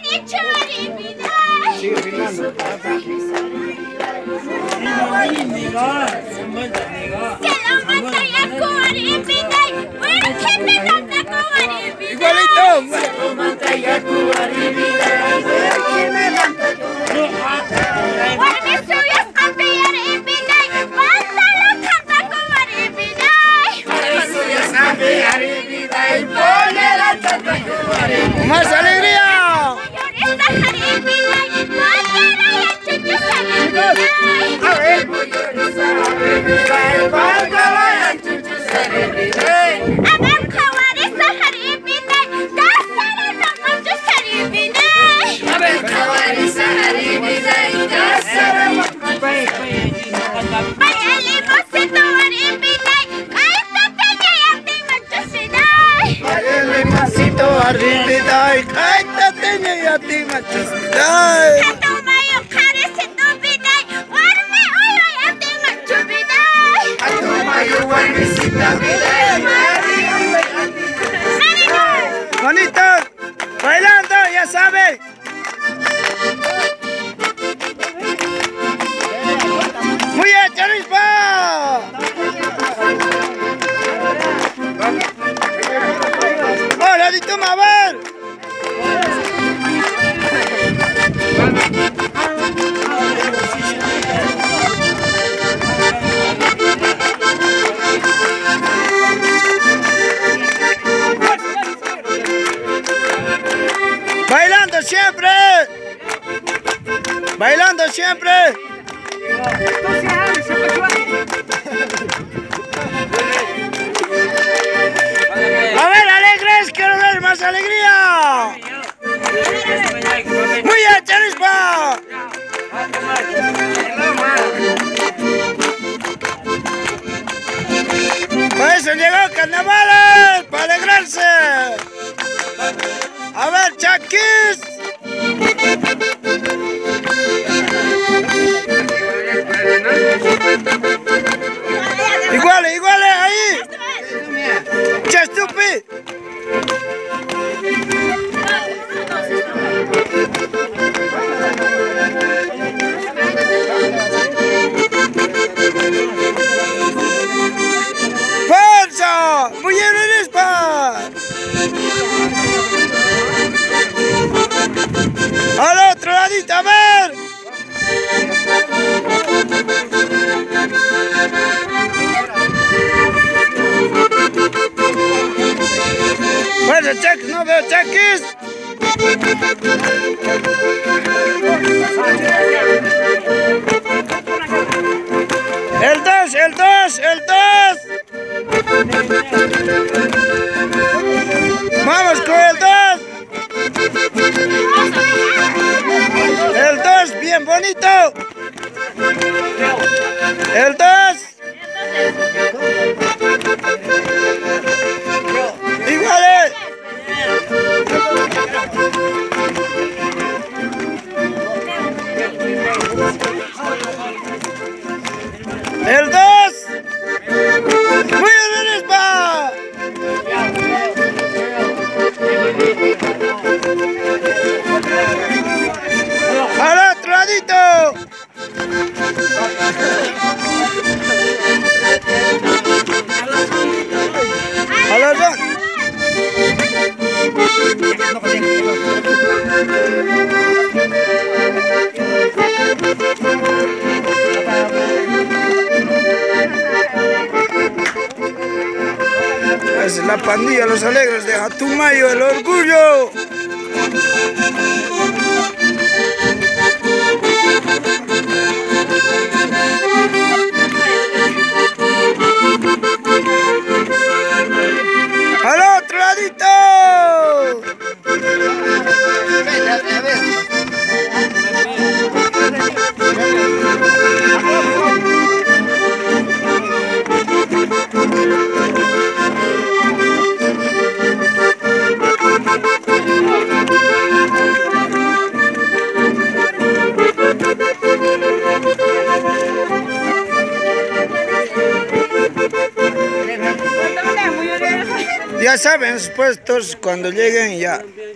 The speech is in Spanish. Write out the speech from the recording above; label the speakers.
Speaker 1: Sigue filmando. ¡Más alegría! Bonito, bailando, ya sabe. Muy bien, Charispa. Hola, Dito Maver. Bailando siempre. Bailando siempre. A ver, alegres, quiero ver más alegría. Muy bien, Charispa. Para eso llegó Carnavales, para alegrarse. A ver, Chaquis. Igual, ahí. Chastupi. ¡Fuerza! ¡Muy bien, Arispa! ¡Al otro ladito, a ver! ¡Fuerza, Chac! ¡No veo Chaquis! ¡El 2, el 2, el 2! ¡Vamos con el 2! El 2, bien bonito. El 2. Igual. El 2. Muy bien, Arispa. Al otro ladito. A los dos. Es la pandilla Los Alegres de Jatumayo, el orgullo. ¡Al otro ladito! Ya saben, los puestos cuando lleguen ya.